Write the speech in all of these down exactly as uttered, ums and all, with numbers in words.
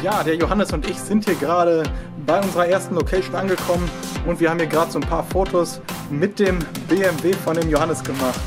Ja, der Johannes und ich sind hier gerade bei unserer ersten Location angekommen und wir haben hier gerade so ein paar Fotos mit dem B M W von dem Johannes gemacht.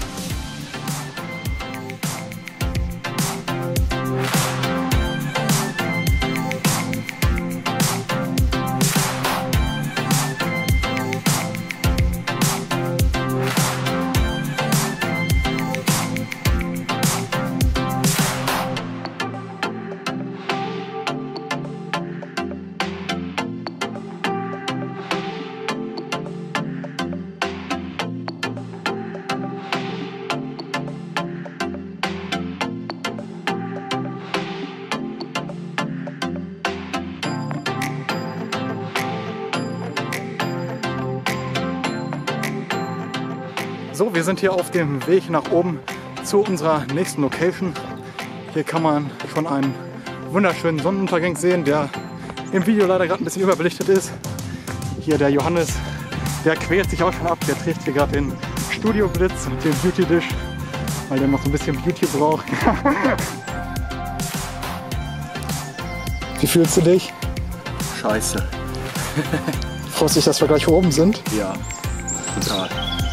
So, wir sind hier auf dem Weg nach oben zu unserer nächsten Location. Hier kann man schon einen wunderschönen Sonnenuntergang sehen, der im Video leider gerade ein bisschen überbelichtet ist. Hier der Johannes, der quält sich auch schon ab, der trägt hier gerade den Studio-Blitz und den Beauty-Dish, weil der noch so ein bisschen Beauty braucht. Wie fühlst du dich? Scheiße. Freust dich, dass wir gleich oben sind? Ja, total.